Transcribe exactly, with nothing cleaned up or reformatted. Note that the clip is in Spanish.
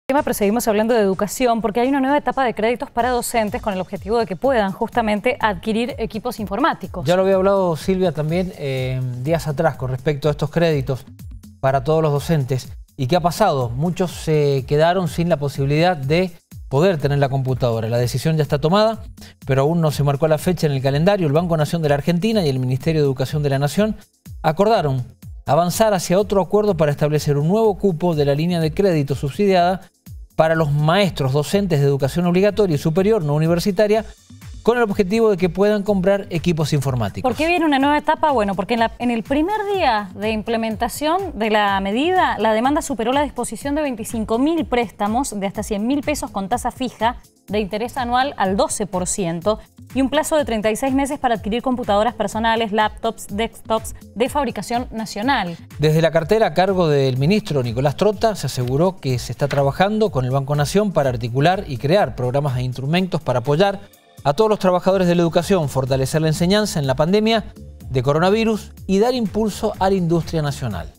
Pero seguimos hablando de educación porque hay una nueva etapa de créditos para docentes con el objetivo de que puedan justamente adquirir equipos informáticos. Ya lo había hablado Silvia también eh, días atrás con respecto a estos créditos para todos los docentes. ¿Y qué ha pasado? Muchos se quedaron sin la posibilidad de poder tener la computadora. La decisión ya está tomada, pero aún no se marcó la fecha en el calendario. El Banco Nación de la Argentina y el Ministerio de Educación de la Nación acordaron avanzar hacia otro acuerdo para establecer un nuevo cupo de la línea de crédito subsidiada para los maestros docentes de educación obligatoria y superior no universitaria, con el objetivo de que puedan comprar equipos informáticos. ¿Por qué viene una nueva etapa? Bueno, porque en, la, en el primer día de implementación de la medida, la demanda superó la disposición de veinticinco mil préstamos de hasta cien mil pesos con tasa fija de interés anual al doce por ciento y un plazo de treinta y seis meses para adquirir computadoras personales, laptops, desktops de fabricación nacional. Desde la cartera a cargo del ministro Nicolás Trota se aseguró que se está trabajando con el Banco Nación para articular y crear programas e instrumentos para apoyar a todos los trabajadores de la educación, fortalecer la enseñanza en la pandemia de coronavirus y dar impulso a la industria nacional.